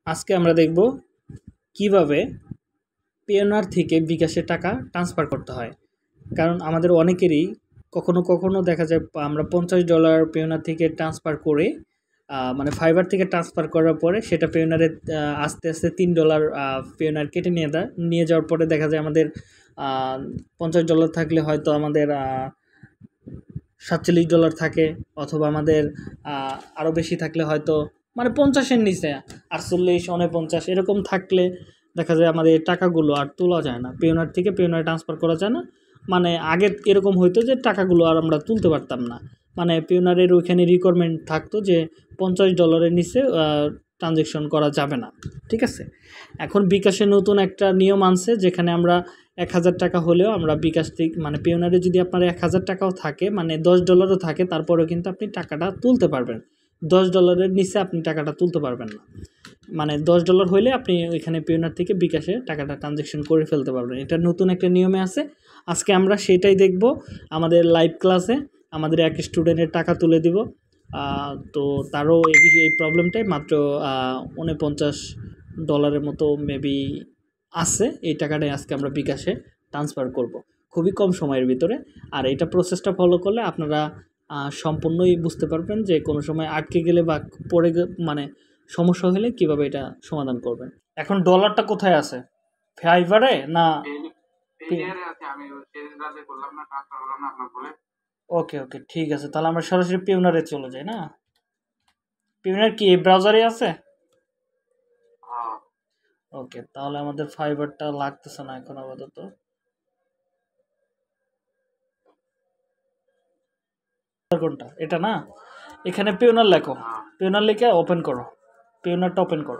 আজকে আমরা দেখব কিভাবে পেওনার থেকে বিকাশে টাকা ট্রান্সফার করতে হয়। কারণ আমাদের অনেকেরই কখনো কখনো দেখা যায় আমরা $50 পেওনার থেকে ট্রান্সফার করে মানে ফাইবার থেকে ট্রান্সফার করার পরে সেটা পেওনারে আস্তে আস্তে $3 পেওনার কেটে নিয়ে যাওয়ার পরে দেখা যায় আমাদের $50 থাকলে হয়তো আমাদের $47 থাকে, অথবা আমাদের আরও বেশি থাকলে হয়তো মানে 50-এর নিচে 48, 49 এরকম থাকলে দেখা যায় আমাদের টাকাগুলো আর তোলা যায় না, পেওনার থেকে পেওনারে ট্রান্সফার করা যায় না। মানে আগে এরকম হইতো যে টাকাগুলো আর আমরা তুলতে পারতাম না, মানে পেওনারের ওইখানে রিকোয়ারমেন্ট থাকতো যে $50-এর নিচে ট্রানজ্যাকশন করা যাবে না। ঠিক আছে, এখন বিকাশে নতুন একটা নিয়ম আনছে যেখানে আমরা 1000 টাকা হলেও আমরা বিকাশ থেকে মানে পেওনারে যদি আপনার 1000 টাকাও থাকে, মানে $10ও থাকে, তারপরেও কিন্তু আপনি টাকাটা তুলতে পারবেন। $10-এর নিচে আপনি টাকাটা তুলতে পারবেন না। মানে $10 হইলে আপনি ওইখানে পেওনার থেকে বিকাশে টাকাটা ট্রানজ্যাকশন করে ফেলতে পারবেন। এটা নতুন একটা নিয়মে আছে। আজকে আমরা সেটাই দেখব আমাদের লাইভ ক্লাসে। আমাদের এক স্টুডেন্টের টাকা তুলে দিব, তো তারও এই প্রবলেমটাই, মাত্র $49 মতো মেবি আছে। এই টাকাটাই আজকে আমরা বিকাশে ট্রান্সফার করব খুবই কম সময়ের ভিতরে। আর এটা প্রসেসটা ফলো করলে আপনারা সম্পূর্ণই বুঝতে পারবেন যে কোনো সময় আটকে গেলে বা পড়ে মানে সমস্যা হলে কিভাবে এটা সমাধান করবেন। এখন ডলারটা কোথায় আছে, ফাইবারে না? ওকে ওকে, ঠিক আছে, তাহলে আমরা সরাসরি পেওনারে চলে যাই না? পেওনার কি এই ব্রাউজারে আছে? ওকে, তাহলে আমাদের ফাইবারটা লাগতেছে না এখন আপাতত। কোনটা এটা না? এখানে পেওনার লেখো, পেওনার লিখে ওপেন করো, পেওনারটা ওপেন করো।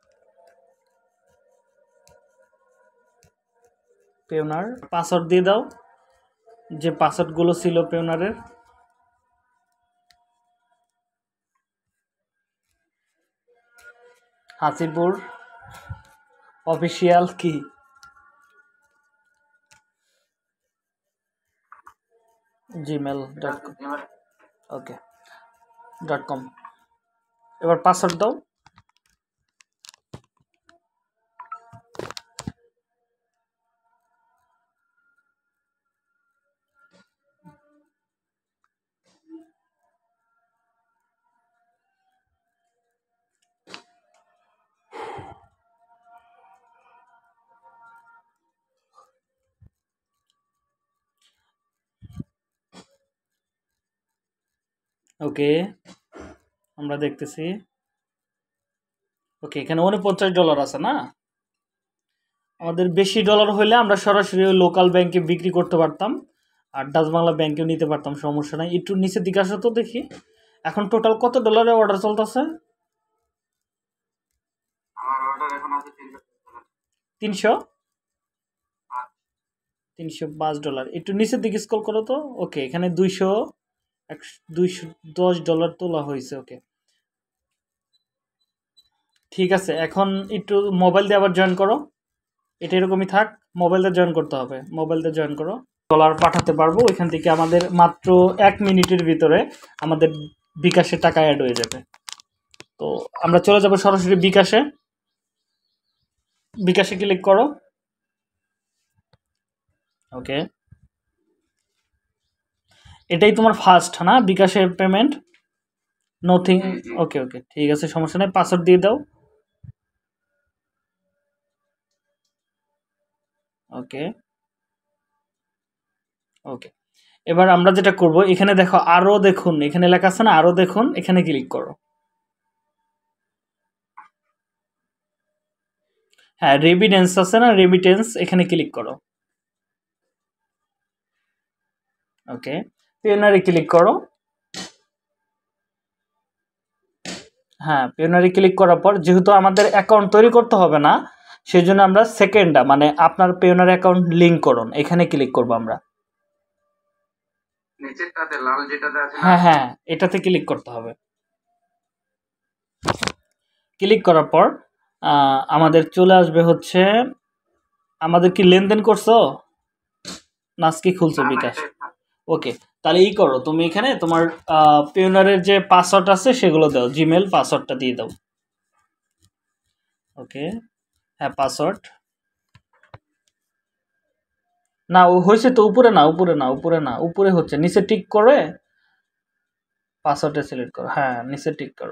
পেওনার পাসওয়ার্ড দিয়ে দাও, যে পাসওয়ার্ডগুলো ছিল পেওনারের। হাসিপুর অফিসিয়াল কি gmail.com, ওকে .com। এবার পাসওয়ার্ড দাও। ওকে, আমরা দেখতেছি। ওকে, এখানে $49 আছে না? আমাদের বেশি ডলার হইলে আমরা সরাসরি লোকাল ব্যাংকে বিক্রি করতে পারতাম, আর ডাচ বাংলা ব্যাংকেও নিতে পারতাম, সমস্যা নাই। একটু নিচের দিকে আসো তো দেখি এখন টোটাল কত ডলারের অর্ডার চলতেছে। 305 ডলার। একটু নিচের দিকে স্ক্রল করো তো। ওকে, এখানে $210 তোলা হয়েছে। ওকে, ঠিক আছে, এখন একটু মোবাইল দিয়ে আবার জয়েন করো। এটা এরকমই থাক, মোবাইল দিয়ে জয়েন করতে হবে। মোবাইল দিয়ে জয়েন করো, ডলার পাঠাতে পারবো ওইখান থেকে। আমাদের মাত্র 1 মিনিটের ভিতরে আমাদের বিকাশে টাকা অ্যাড হয়ে যাবে। তো আমরা চলে যাব সরাসরি বিকাশে। বিকাশে ক্লিক করো। ওকে, এটাই তোমার ফার্স্ট না বিকাশের পেমেন্ট? নথিং। ওকে ওকে, ঠিক আছে, সমস্যা নেই। পাসওয়ার্ড দিয়ে দাও। ওকে ওকে, এবার আমরা যেটা করব, এখানে দেখো আরো দেখুন, এখানে লেখা আছে না আরো দেখুন, এখানে ক্লিক করো। হ্যাঁ, রেমিটেন্স আছে না, রেমিটেন্স, এখানে ক্লিক করো। ওকে, পেওনারে ক্লিক করো। হ্যাঁ, পেওনারে ক্লিক করার পর যেহেতু আমাদের অ্যাকাউন্ট তৈরি করতে হবে না, সেই জন্য আমরা সেকেন্ডটা মানে আপনার পেওনার অ্যাকাউন্ট লিঙ্ক করুন, এখানে ক্লিক করব আমরা। নিচেরটাতে লাল যেটাতে আছে, হ্যাঁ হ্যাঁ, এটাতে ক্লিক করতে হবে। ক্লিক করার পর আমাদের চলে আসবে হচ্ছে, আমাদের কি লেনদেন করছো না আজকে খুলছো বিকাশ? ওকে, তাহলে ই করো, তুমি এখানে তোমার পেওনারের যে পাসওয়ার্ড আছে সেগুলো দাও, জিমেল পাসওয়ার্ডটা দিয়ে দাও। ওকে, হ্যাঁ পাসওয়ার্ড না, ও হয়েছে তো, উপরে না, উপরে না, উপরে না, উপরে হচ্ছে, নিচে টিক করে পাসওয়ার্ডে সিলেক্ট করো, হ্যাঁ নিচে টিক করো।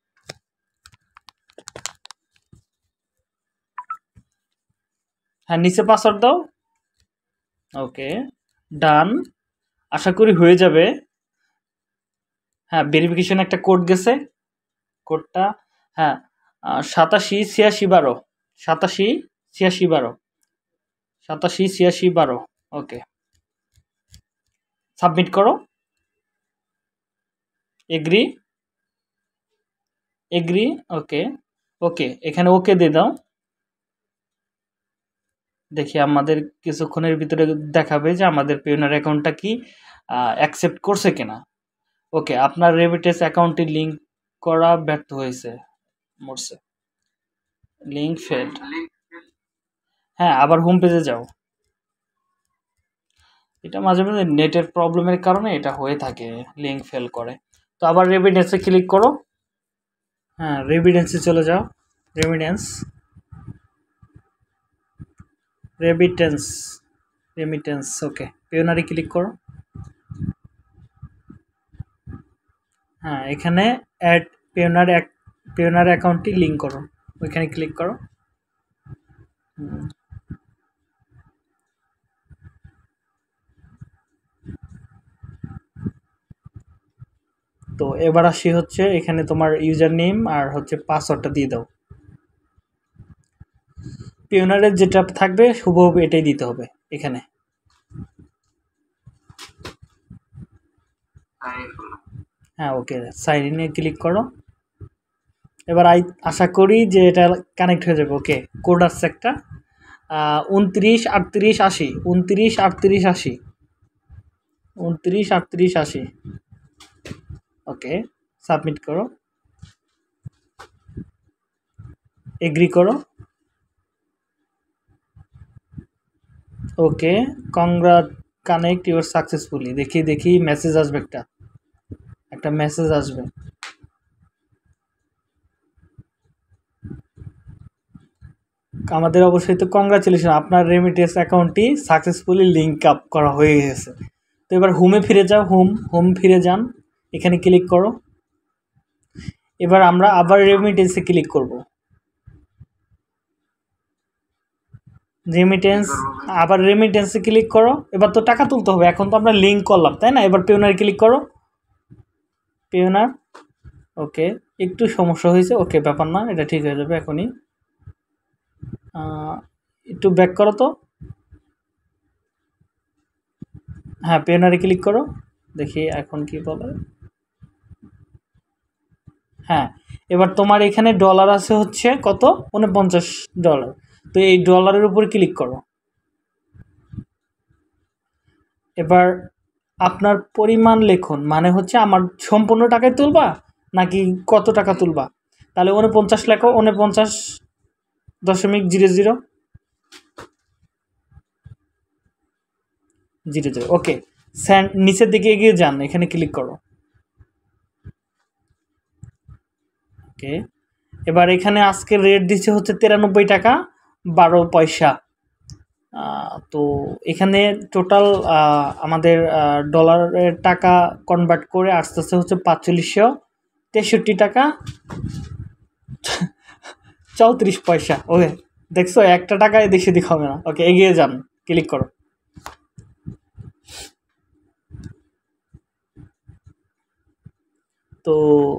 হ্যাঁ নিচে পাসওয়ার্ড দাও। ওকে, ডান, আশা করি হয়ে যাবে। হ্যাঁ ভেরিফিকেশন একটা কোড গেছে, কোডটা হ্যাঁ 87 86 12, 87 86 12, 87 86 12। ওকে, সাবমিট করো। এগ্রি, এগ্রি, ওকে, ওকে এখানে ওকে দিয়ে দাও। দেখি আমাদের কিছুক্ষণের ভিতরে দেখাবে যে আমাদের পেওনার অ্যাকাউন্টটা কি অ্যাকসেপ্ট করছে কিনা। ওকে, আপনার রেমিটেন্স অ্যাকাউন্টটি লিংক করা ব্যর্থ হয়েছে, মরছে, লিংক ফেলড। হ্যাঁ আবার হোম পেজে যাও। এটা মাঝে মাঝে নেটের প্রবলেমের কারণে এটা হয়ে থাকে, লিংক ফেল করে। তো আবার রেমিটেন্সে ক্লিক করো। হ্যাঁ রেমিটেন্সে চলে যাও, রেমিটেন্স, রেমিটেন্স, রেমিটেন্স, ওকে পেওনারি ক্লিক করো। হ্যাঁ এখানে অ্যাড পেওনার অ্যাকাউন্টটি লিংক করো, ওইখানে ক্লিক করো। তো এবার আসি হচ্ছে এখানে তোমার ইউজার নেম আর হচ্ছে পাসওয়ার্ডটা দিয়ে দাও। পেওনারের যেটা থাকবে হুবহু এটাই দিতে হবে এখানে। হ্যাঁ ওকে, সাইন ইনে ক্লিক করো। এবার আশা করি যে এটা কানেক্ট হয়ে যাবে। ওকে, কোড আসছে একটা 29 38 80, 29 38 80, 29 38 80। ওকে, সাবমিট করো, এগ্রি করো। Okay, connect your successfully. দেখি দেখি মেসেজ আসবে, একটা মেসেজ আসবে। আমাদের অবশ্যই তো কংগ্রাচুলেশন, আপনার রেমিটেন্স অ্যাকাউন্টটি সাকসেসফুলি লিঙ্ক আপ করা হয়ে গেছে। তো এবার হোমে ফিরে যাও, হোম ফিরে যান, এখানে ক্লিক করো। এবার আমরা আবার রেমিটেন্সে ক্লিক করব। আবার রেমিটেন্সে ক্লিক করো। এবার তো টাকা তুলতে হবে, এখন তো আমরা লিঙ্ক করলাম তাই না। এবার পেওনার ক্লিক করো, পেওনার। ওকে, একটু সমস্যা হয়েছে, ওকে ব্যাপার না, এটা ঠিক হয়ে যাবে এখনই। একটু ব্যাক করো তো। হ্যাঁ পেওনারে ক্লিক করো, দেখি এখন কি বলে। হ্যাঁ এবার তোমার এখানে ডলার আছে হচ্ছে কত, $49। তো এই ডলারের উপর ক্লিক করো। এবার আপনার পরিমাণ লিখুন, মানে হচ্ছে আমার সম্পূর্ণ টাকায় তুলবা নাকি কত টাকা তুলবা। তাহলে 49 লেখো, 49.0000। ওকে, নিচের দিকে এগিয়ে যান, এখানে ক্লিক করো। ওকে, এবার এখানে আজকের রেট দিচ্ছে হচ্ছে 93 টাকা 12 পয়সা। তো এখানে টোটাল আমাদের ডলারের টাকা কনভার্ট করে আস্তে আস্তে হচ্ছে 4563 টাকা 34 পয়সা। ওকে, দেখছো একটা টাকায় বেশি দিক হবে না। ওকে, এগিয়ে যান, ক্লিক করো। তো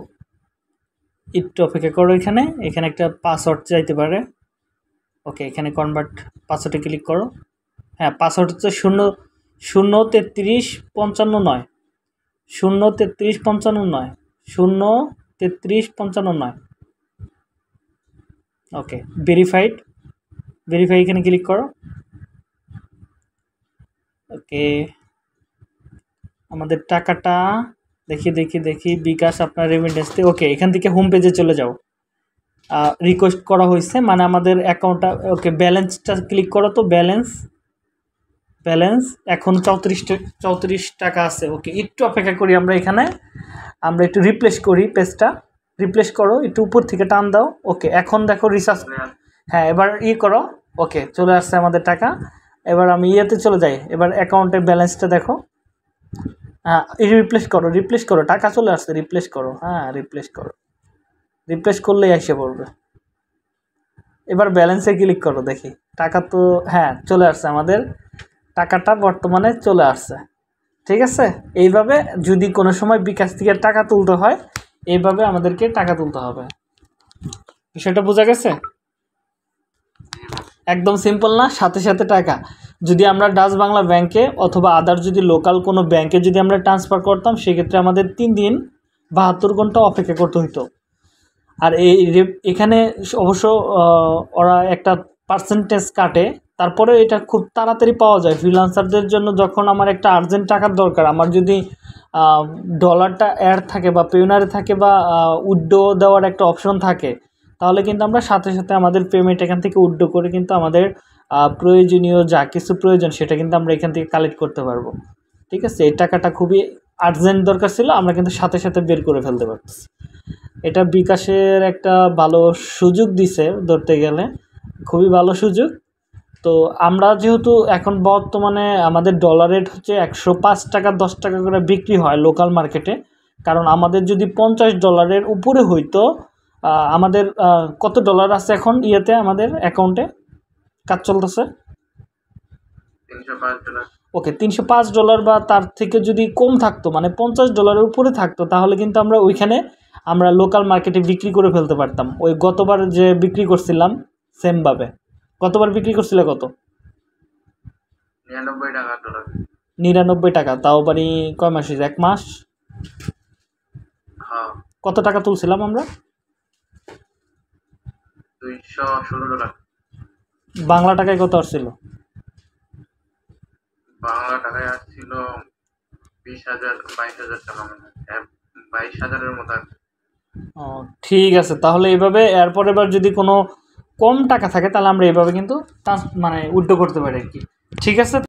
একটু অপেক্ষা করো, এখানে একটা পাসওয়ার্ড চাইতে পারে। ওকে, এখানে কনভার্ট পাসওয়ার্ডে ক্লিক করো। হ্যাঁ পাসওয়ার্ড হচ্ছে 0 0 33 55 9, 0 33 55 9, 0 33 55 9। ওকে, ভেরিফাই এখানে ক্লিক করো। ওকে, আমাদের টাকাটা দেখি বিকাশ আপনার রেমিটেন্স। ওকে, এখান থেকে হোম পেজে চলে যাও। রিকোয়েস্ট করা হয়েছে মানে আমাদের অ্যাকাউন্টটা। ওকে, ব্যালেন্সটা ক্লিক করো তো। ব্যালেন্স এখন 34 টাকা আছে। ওকে, একটু অপেক্ষা করি আমরা, এখানে আমরা একটু রিপ্লেস করি পেজটা। রিপ্লেস করো, একটু উপর থেকে টান দাও। ওকে, এখন দেখো রিসার্চ, হ্যাঁ এবার করো। ওকে, চলে আসছে আমাদের টাকা। এবার আমি ইয়েতে চলে যাই, এবার অ্যাকাউন্টের ব্যালেন্সটা দেখো। হ্যাঁ, রিপ্লেস করো, টাকা চলে আসছে, রিপ্লেস করো। হ্যাঁ, রিপ্লেস করলেই এসে পড়বে। এবার ব্যালেন্সে ক্লিক করো, দেখি টাকা তো হ্যাঁ চলে আসছে, আমাদের টাকাটা বর্তমানে চলে আসছে। ঠিক আছে, এইভাবে যদি কোনো সময় বিকাশ থেকে টাকা তুলতে হয়, এইভাবে আমাদেরকে টাকা তুলতে হবে। বিষয়টা বোঝা গেছে? একদম সিম্পল না? সাথে সাথে টাকা যদি আমরা ডাচ বাংলা ব্যাংকে অথবা আদার যদি লোকাল কোনো ব্যাংকে যদি আমরা ট্রান্সফার করতাম, সেক্ষেত্রে আমাদের 3 দিন 72 ঘন্টা অপেক্ষা করতে হতো। আর এখানে অবশ্য ওরা একটা পার্সেন্টেজ কাটে, তারপরে এটা খুব তাড়াতাড়ি পাওয়া যায় ফ্রিল্যান্সারদের জন্য। যখন আমার একটা আর্জেন্ট টাকার দরকার, আমার যদি ডলারটা অ্যাড থাকে বা পেওনারে থাকে বা উইথড্র দেওয়ার একটা অপশন থাকে, তাহলে কিন্তু আমরা সাথে সাথে আমাদের পেমেন্ট এখান থেকে উইথড্র করে কিন্তু আমাদের প্রয়োজনীয় যা কিছু প্রয়োজন সেটা কিন্তু আমরা এখান থেকে কালেক্ট করতে পারবো। ঠিক আছে, এই টাকাটা খুবই আর্জেন্ট দরকার ছিল, আমরা কিন্তু সাথে সাথে বের করে ফেলতে পারতেছি। এটা বিকাশের একটা ভালো সুযোগ দিছে, ধরতে গেলে খুবই ভালো সুযোগ। তো আমরা যেহেতু এখন বর্তমানে আমাদের ডলার রেট হচ্ছে 105 টাকা 10 টাকা করে বিক্রি হয় লোকাল মার্কেটে। কারণ আমাদের যদি $50 উপরে হইতো, আমাদের কত ডলার আছে এখন ইয়েতে আমাদের অ্যাকাউন্টে কাজ চলতেছে? $305। ওকে, $305 বা তার থেকে যদি কম থাকতো, মানে $50 উপরে থাকতো, তাহলে কিন্তু আমরা ওইখানে আমরা লোকাল মার্কেটে বিক্রি করে ফেলতে পারতাম। ওই গতবার যে বিক্রি করছিলাম সেমভাবে। গতবার বিক্রি করছিলে কত? 99 টাকা ডলার। 99 টাকা, তাও বাড়ি কয় মাস হয়েছে? 1 মাস। হ্যাঁ, কত টাকা তুলছিলাম আমরা? $216। বাংলা টাকায় কত আসছিল? বাংলা টাকায় আসছিল 20,000 22,000 টাকা, মানে 22,000-এর মতো আছে। ও ঠিক আছে, তাহলে এইভাবে এরপর এবার যদি কোনো কম টাকা থাকে, তাহলে আমরা এইভাবে কিন্তু মানে উইথড্র করতে পারি আর কি। ঠিক আছে।